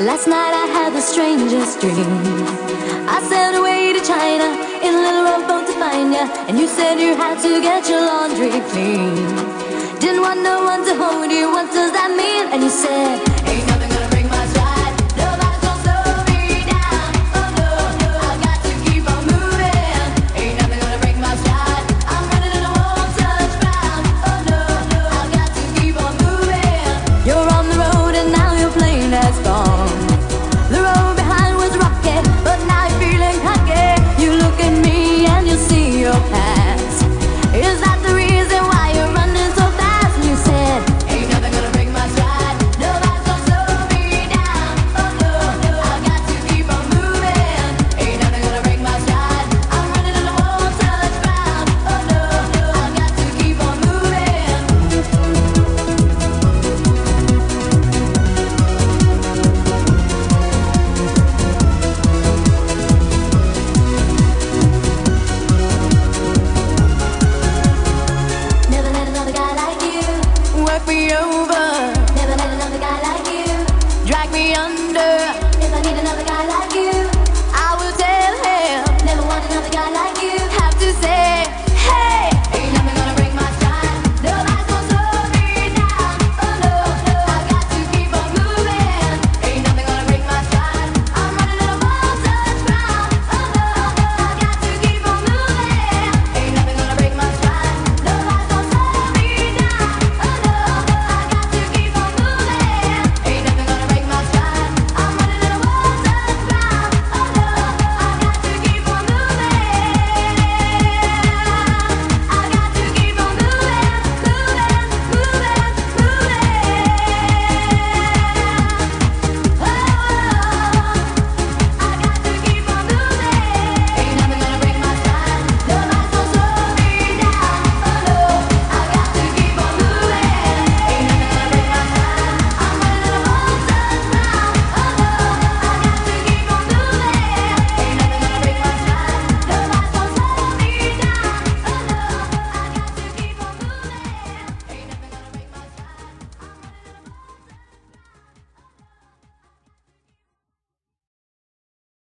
Last night I had the strangest dream. I sailed away to China in a little rowboat to find ya, and you said you had to get your laundry clean. Didn't want no one to hold you, what does that mean? And you said, ain't nothing gonna break my stride. Nobody's gonna slow me down. Oh no, no, I got to keep on moving. Ain't nothing gonna break my stride. I'm running and I won't touch ground. Oh no, no, I got to keep on moving. You're on the road and now your plane has gone. The road behind was rocky, but now you're feeling cocky. You look at me and you see your past. Is that the reason why you're running so fast? And you said, ain't nothing gonna break my stride. Nobody's gonna slow me down. Oh no, no, I got to keep on moving. Ain't nothing gonna break my stride. I'm running and I won't touch ground. Oh no, no, I got to keep on moving. Never let another guy like you work me over. Never let another guy like you drag me under. If I need another guy like you,